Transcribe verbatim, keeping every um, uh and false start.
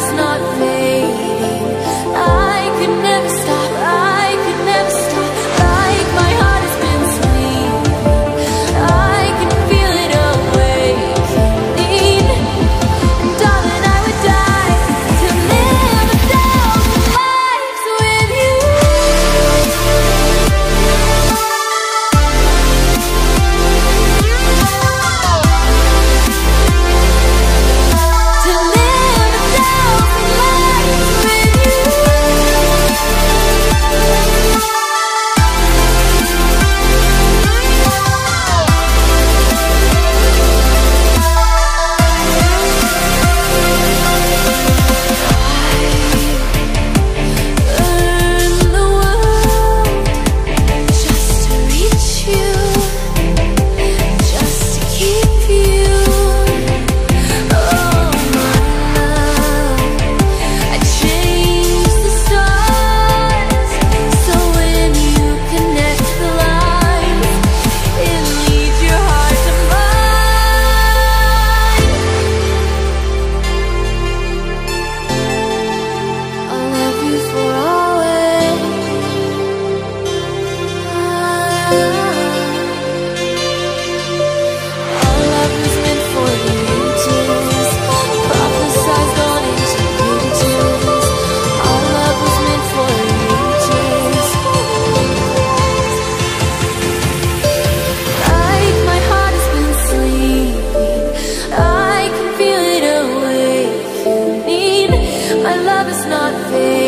is not fading. I could never stop, I could never stop. Like my heart has been sleeping, I can feel it awakening. And darling, I would die to live a thousand lives with you. To live a thousand lives with you. Earn the world just to reach you, just to keep you. Oh my love, I change the stars, so when you connect the lines, it leads your heart to mine. I'll love you for always. Our love was meant for the ages, prophesized on ancient pages. Our love was meant for the ages. Like my heart has been sleeping, I can feel it awakening. My love is not fading.